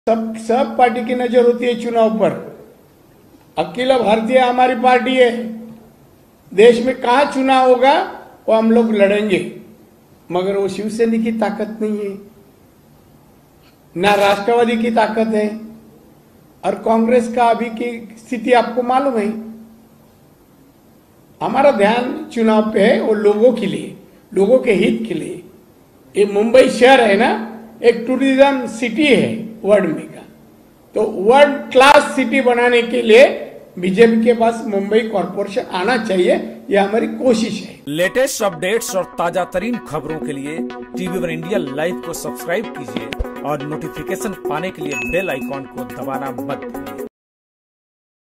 सब पार्टी की नजर होती है चुनाव पर। अखिल भारतीय हमारी पार्टी है। देश में कहा चुनाव होगा वो हम लोग लड़ेंगे, मगर वो शिवसेना की ताकत नहीं है, ना राष्ट्रवादी की ताकत है, और कांग्रेस का अभी की स्थिति आपको मालूम है। हमारा ध्यान चुनाव पे है, वो लोगों के लिए, लोगों के हित के लिए। ये मुंबई शहर है ना, एक टूरिज्म सिटी है वर्ल्ड में का, तो वर्ल्ड क्लास सिटी बनाने के लिए बीजेपी के पास मुंबई कॉरपोरेशन आना चाहिए, ये हमारी कोशिश है। लेटेस्ट अपडेट्स और ताजा तरीन खबरों के लिए TV1 इंडिया लाइव को सब्सक्राइब कीजिए और नोटिफिकेशन पाने के लिए बेल आइकॉन को दबाना मत भूलिए।